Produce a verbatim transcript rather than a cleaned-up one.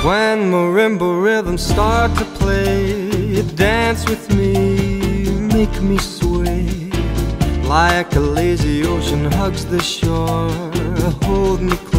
When marimba rhythms start to play, dance with me, make me sway. Like a lazy ocean hugs the shore, hold me close.